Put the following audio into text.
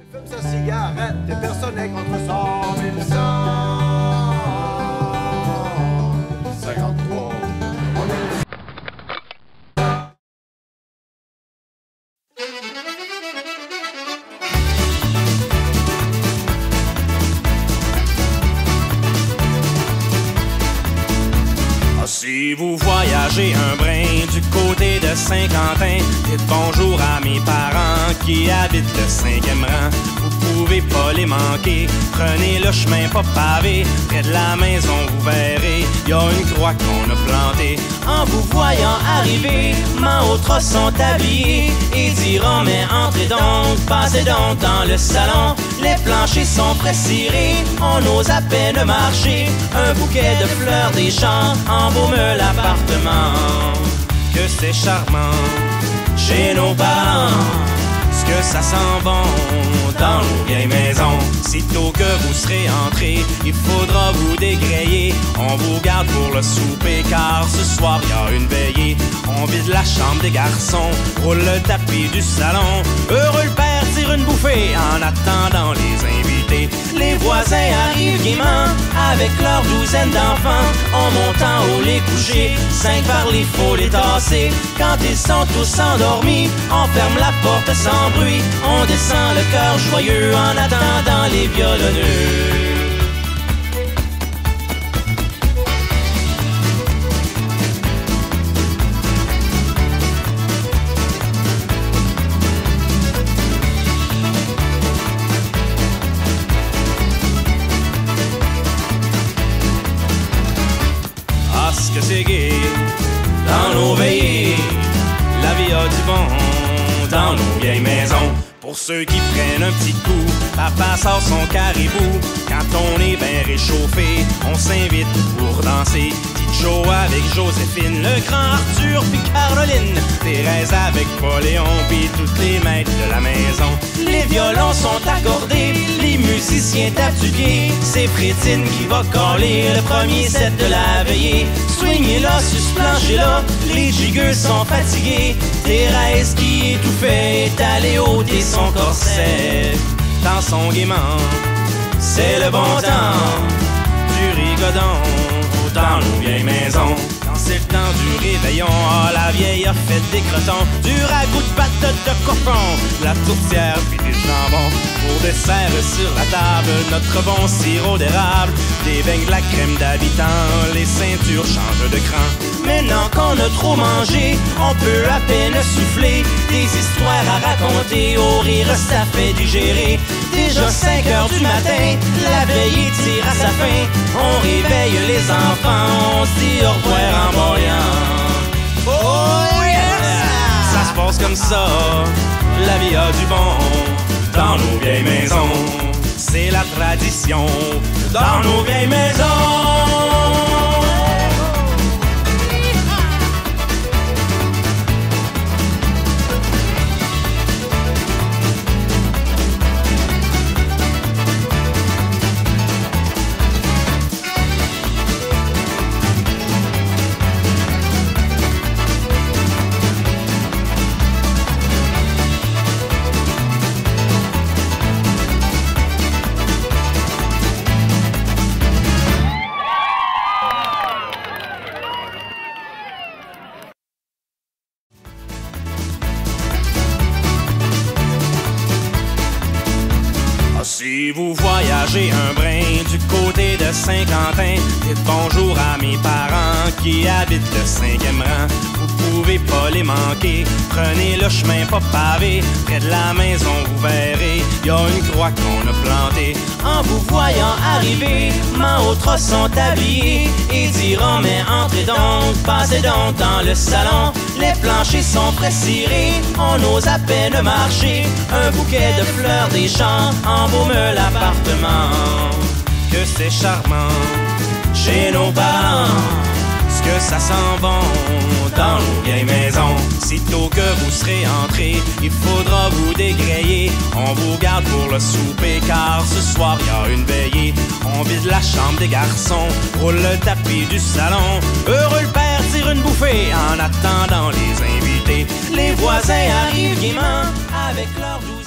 Fume sa cigarette et personne n'est contre ça. 1153. Si vous voyagez un brin du côté de Saint-Quentin, dites bonjour à mes parents qui habitent le 5e rang. Vous pouvez pas les manquer, prenez le chemin pas pavé. Près de la maison vous verrez, y a une croix qu'on a plantée. En vous voyant arriver, main au tros sont habillés et diront mais entrez donc, passez donc dans le salon. Les planchers sont pressirés, on ose à peine marcher. Un bouquet de fleurs des champs embaume l'appartement. Que c'est charmant chez nos parents, ce que ça sent bon dans nos vieilles maisons. Sitôt que vous serez entrés, il faudra vous dégrayer. On vous garde pour le souper car ce soir y a une veillée. On vide la chambre des garçons, roule le tapis du salon. Heureux le père tire une bouffée en attendant les invités. Les voisins arrivent gaiement avec leur douzaine d'enfants. En montant au les coucher, 5 par les faut les tasser. Quand ils sont tous endormis, on ferme la porte sans bruit. On descend le cœur joyeux en attendant les violonneux. Ah, ce que c'est gai dans nos veillées, la vie a du bon dans nos vieilles maisons. Pour ceux qui prennent un petit coup, papa sort son caribou. Quand on est bien réchauffé, on s'invite pour danser. Petite Joe avec Joséphine, le grand Arthur puis Caroline, Thérèse avec Poléon puis toutes les maîtres de la maison. Les violons sont accordés, les musiciens tapent du pied. C'est Frétine qui va coller le premier set de la veillée. Swingez là, sur ce plancher-là, les jiggers sont fatigués. Thérèse qui étouffait est allée ôter son corset. Dans son gaiement, c'est le bon temps du rigodon dans nos vieilles maisons. Quand c'est le temps du réveillon, ah, la vieille a fait des crotons, du ragoût de patates de cochon, de la tourtière puis du jambon. Pour dessert sur la table, notre bon sirop d'érable, des beignes de la crème d'habitant, les ceintures changent de cran. Maintenant qu'on a trop mangé, on peut à peine souffler. Des histoires à raconter, au rire ça fait digérer. Déjà 5 heures du matin, la veillée tire à sa fin. On réveille les enfants, on se dit au revoir en broyant. Oh yes! Ça se passe comme ça, la vie a du bon dans nos vieilles maisons. C'est la tradition dans nos vieilles maisons. Si vous voyagez un brin du côté de Saint-Quentin, dites bonjour à mes parents qui habitent le 5e rang. Vous pouvez pas les manquer, prenez le chemin pas pavé. Près de la maison vous verrez, y a une croix qu'on a plantée. En vous voyant arriver, main au tros sont habillés et diront mais entrez donc, passez donc dans le salon. Les planchers sont pressirés, on ose à peine marcher. Un bouquet de fleurs des champs embaume l'appartement. Que c'est charmant chez nos parents, ce que ça sent bon dans nos vieilles maisons. Sitôt que vous serez entrés, il faudra vous dégrayer. On vous garde pour le souper car ce soir y a une veillée. On vide la chambre des garçons, roule le tapis du salon. Heureux le père tire une bouffée en attendant les invités. Les voisins arrivent gaiement avec leur